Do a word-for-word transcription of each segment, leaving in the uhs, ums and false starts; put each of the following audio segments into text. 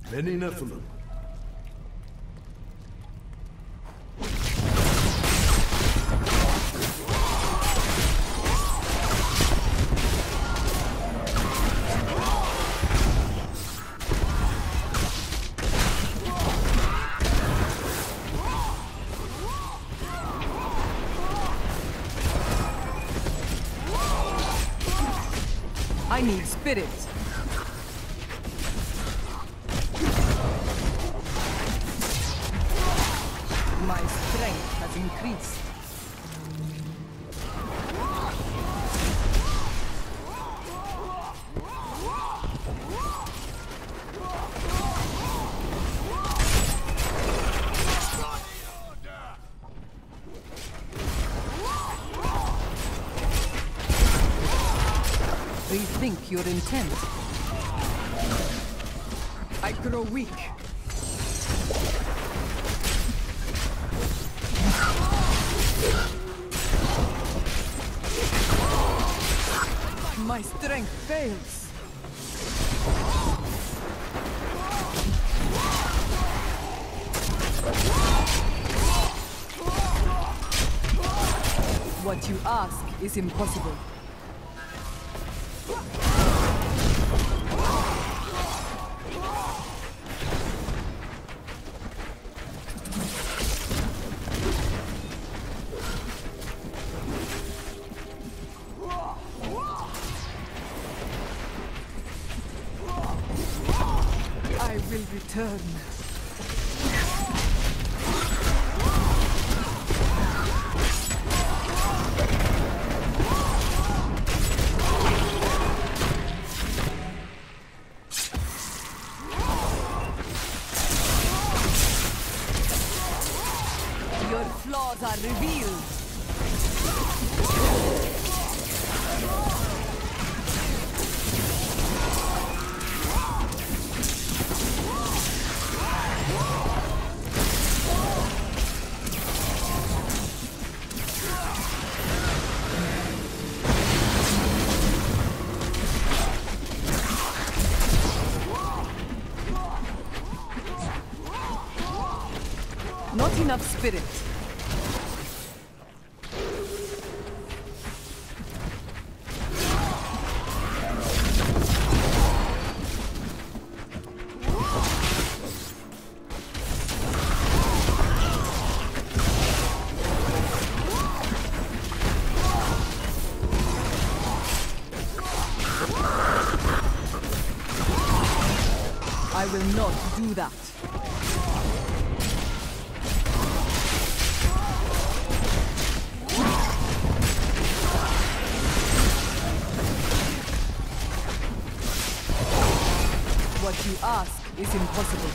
Many Nephilim. I need spirit. My strength has increased. Rethink your intent. I grow weak. My strength fails. What you ask is impossible. I will return. Your flaws are revealed. Not enough spirit. I will not do that. What you ask is impossible.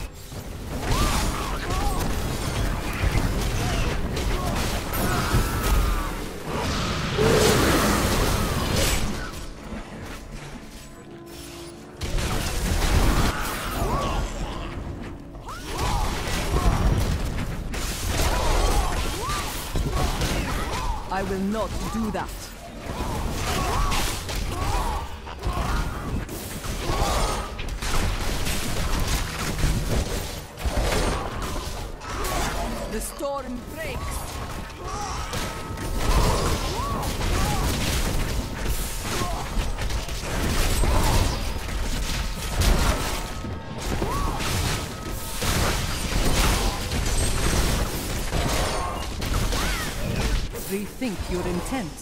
I will not do that. The storm breaks. Rethink your intent.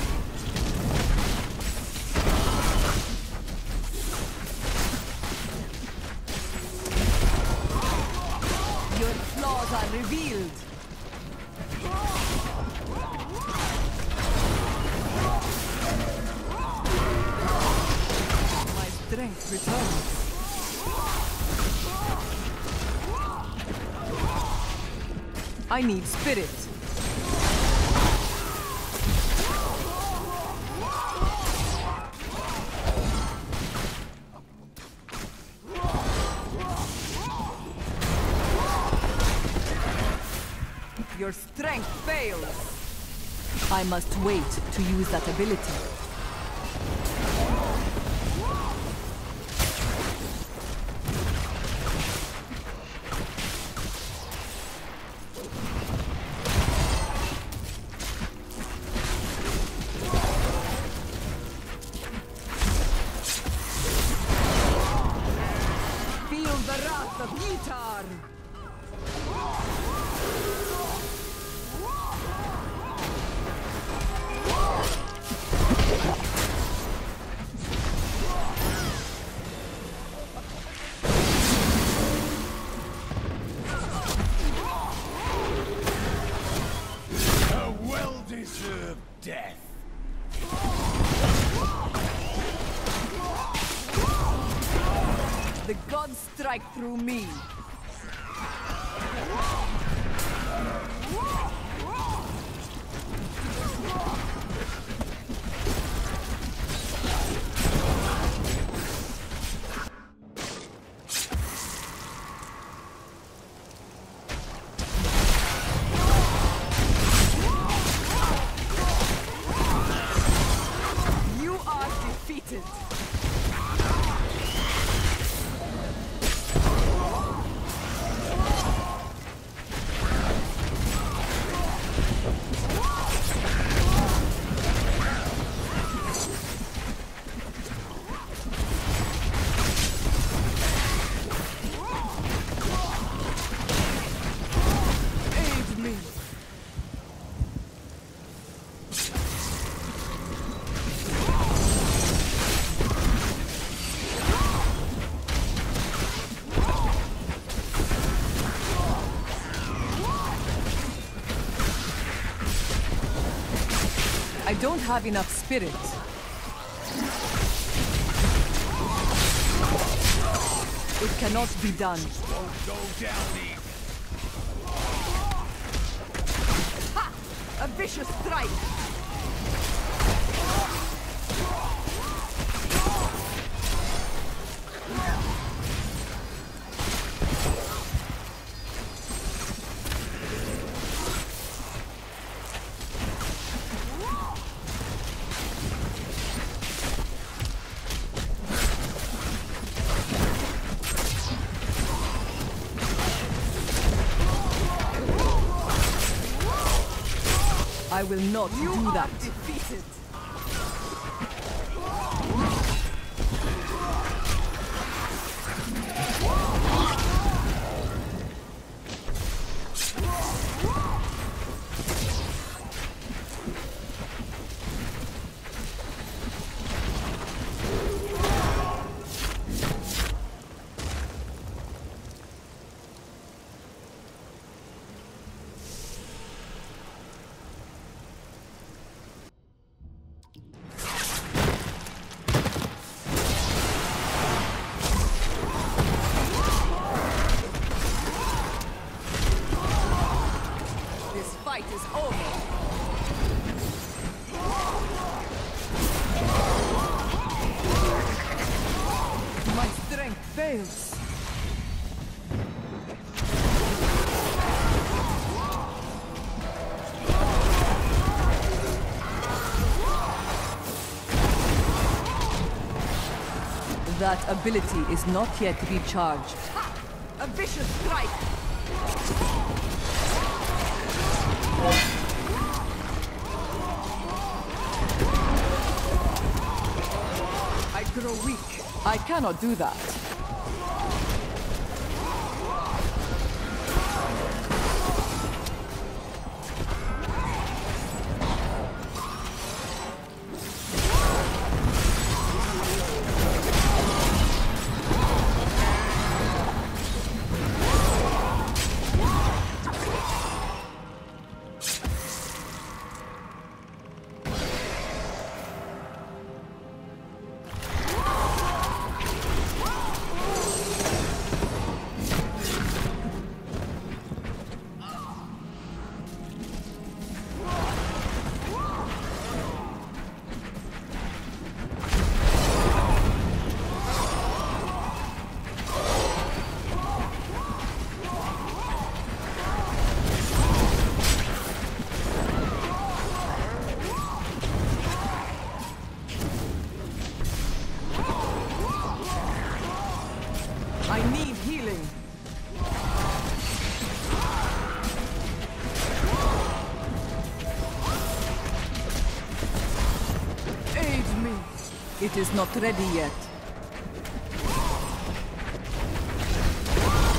Your flaws are revealed. My strength returns. I need spirit. Your strength fails. I must wait to use that ability. wrath of Yitar! A well-deserved death. The gods strike through me. You are defeated. Aid me. I don't have enough spirit. It cannot be done. Won't go down easy. Ha! A vicious strike! I will not you do that. You are defeated. Fight is over. My strength fails. That ability is not yet recharged. Ha! A vicious strike! I grow weak. I cannot do that. I need healing. Aid me. It is not ready yet.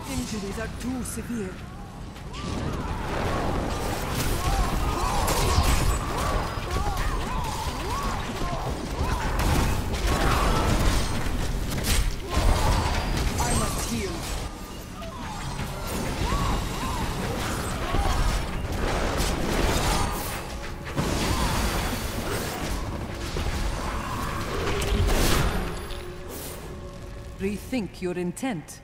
Injuries are too severe. I must heal. Rethink your intent.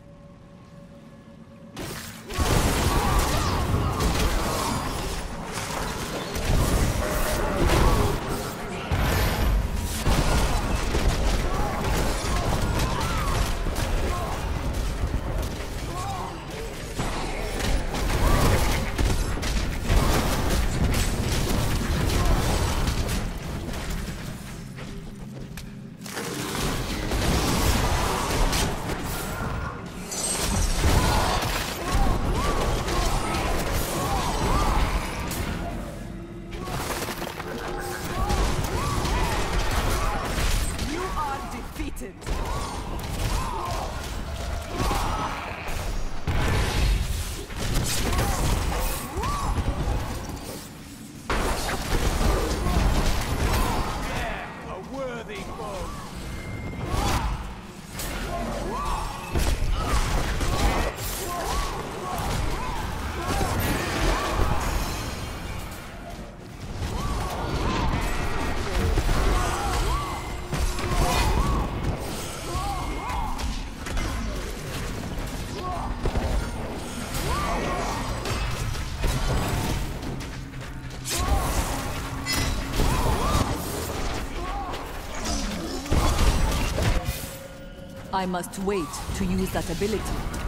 I must wait to use that ability.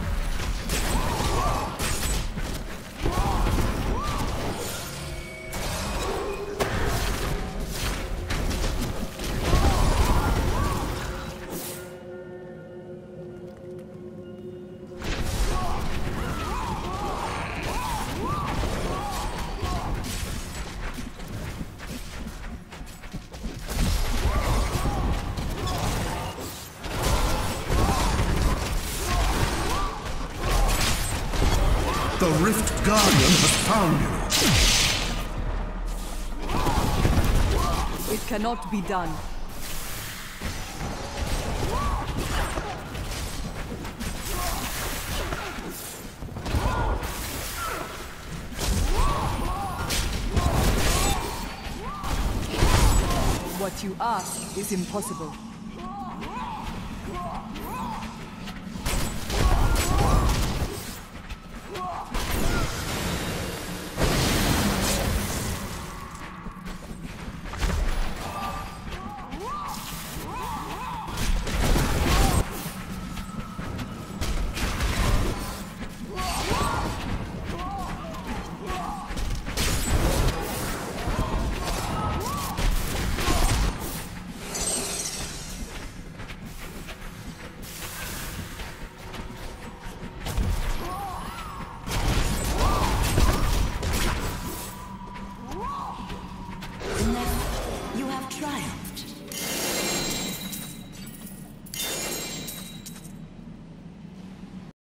The Rift Guardian has found you. It cannot be done. What you ask is impossible.